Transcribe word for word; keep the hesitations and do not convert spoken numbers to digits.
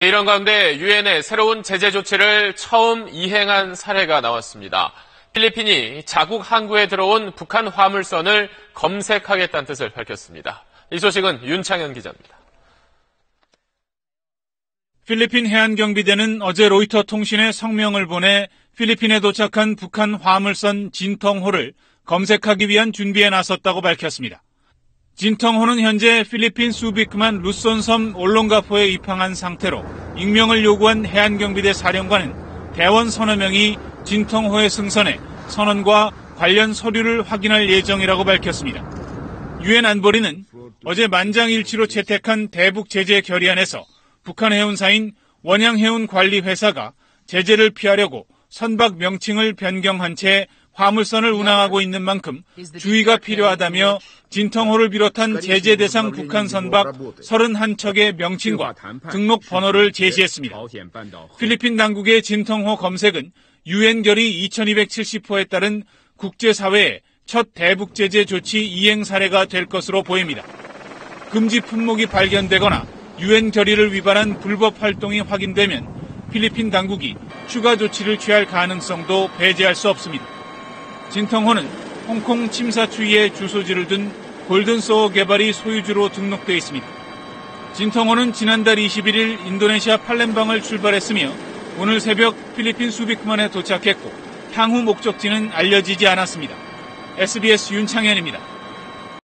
이런 가운데 유엔의 새로운 제재 조치를 처음 이행한 사례가 나왔습니다. 필리핀이 자국 항구에 들어온 북한 화물선을 검색하겠다는 뜻을 밝혔습니다. 이 소식은 윤창현 기자입니다. 필리핀 해안경비대는 어제 로이터 통신에 성명을 보내 필리핀에 도착한 북한 화물선 진텅호를 검색하기 위한 준비에 나섰다고 밝혔습니다. 진텅호는 현재 필리핀 수비크만 루손섬 올롱가포에 입항한 상태로 익명을 요구한 해안경비대 사령관은 대원 서너 명이 진텅호에 승선해 선원과 관련 서류를 확인할 예정이라고 밝혔습니다. 유엔 안보리는 어제 만장일치로 채택한 대북 제재 결의안에서 북한 해운사인 원양해운관리회사가 제재를 피하려고 선박 명칭을 변경한 채 화물선을 운항하고 있는 만큼 주의가 필요하다며 진텅호를 비롯한 제재 대상 북한 선박 서른한 척의 명칭과 등록 번호를 제시했습니다. 필리핀 당국의 진텅호 검색은 유엔 결의 이천이백칠십 호에 따른 국제사회의 첫 대북 제재 조치 이행 사례가 될 것으로 보입니다. 금지 품목이 발견되거나 유엔 결의를 위반한 불법 활동이 확인되면 필리핀 당국이 추가 조치를 취할 가능성도 배제할 수 없습니다. 진텅호는 홍콩 침사추이에 주소지를 둔 골든소어 개발이 소유주로 등록돼 있습니다. 진텅호는 지난달 이십일일 인도네시아 팔렘방을 출발했으며 오늘 새벽 필리핀 수비크만에 도착했고 향후 목적지는 알려지지 않았습니다. 에스비에스 윤창현입니다.